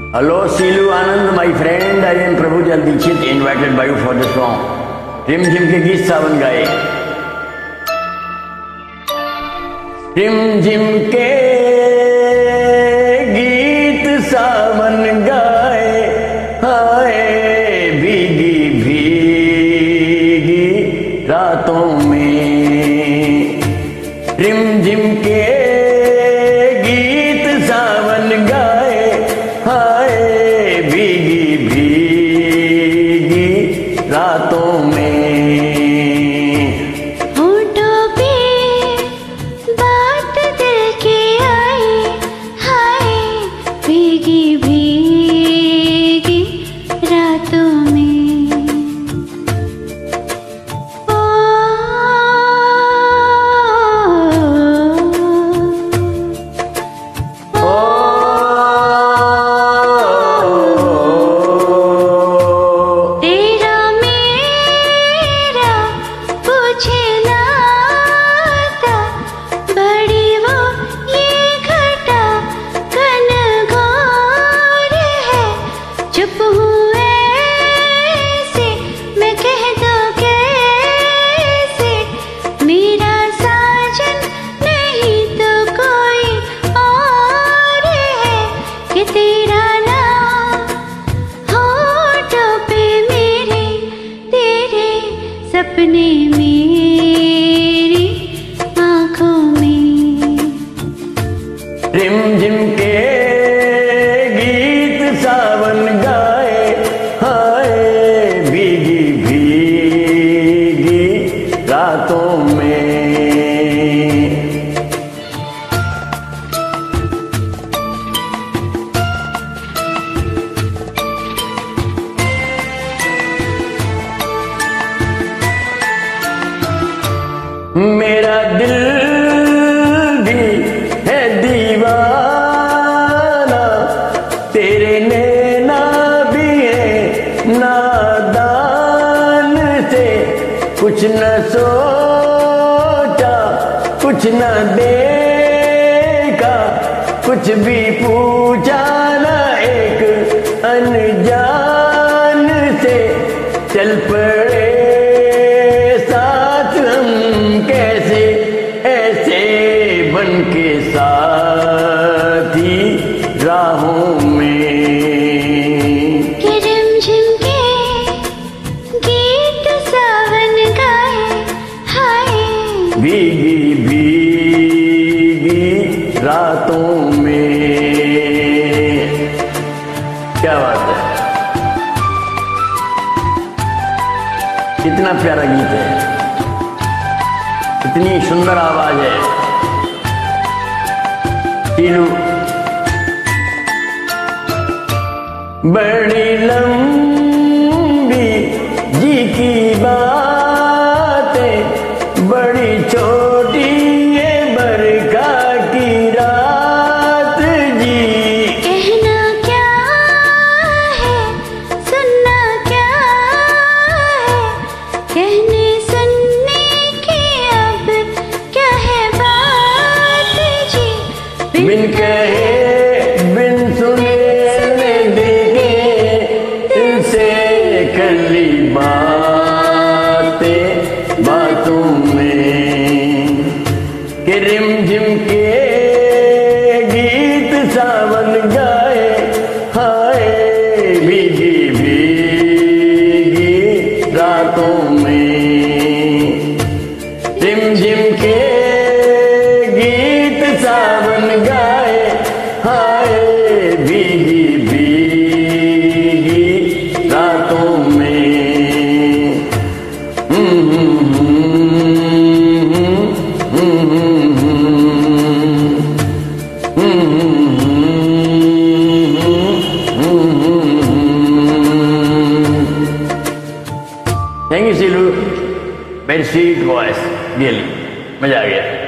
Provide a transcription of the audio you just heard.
Hello, Silu Anand, my friend. I am Prabhu Jal Dikshit, invited by you for the song. रिम झिम के गीत सावन गाए। Rim झिम के गीत सावन गाए, हाय भीगी भीगी रातों में। रिम झिम के गीत सावन गाए, हाय भीगी भीगी रातों में। होठों पे बात दिल की आई, हाय भीगी भीगी रातों में। ओ, तेरा मेरा पूछे नाता, बड़ी वो ये घटा घनघोर है। चुप हुए से मैं कह दूं कैसे, मेरा साजन नहीं तो कोई और है। कि तेरा नाम होठों पे मेरे, तेरे सपने मेरी आँखों में। रिम झिम के गीत सावन गाए, हाय भीगी भीगी रातों में। मेरा दिल भी है दीवाना, तेरे नैना भी है नादान से। कुछ न सोचा कुछ न देखा, कुछ भी पूछा न एक अनजान से। चल पड़े साथ हम कैसे, ऐसे बन के साथी राहों में। कि रिमझिम के गीत सावन गाए, हाय भीगी भीगी रातों में। क्या बात है, कितना प्यारा गीत है, इतनी सुंदर आवाज है। सीलू बड़ी लंबी जी की बातें, बड़ी छोटी ये बरखा की रात जी। कहना क्या है, सुनना क्या है, कहने सुनने की अब क्या है बात जी। बिन कहे बिन सुने ने देखे, दिल से कर ली बातें बातों में। कि रिम झिम के गीत सावन गाए, हाय भीगी भीगी रातों में। रिम झिम के गीत सावन गाए, हाय भीगी भीगी रातों में। Thank you Seelu, very sweet voice, really मजा आ गया।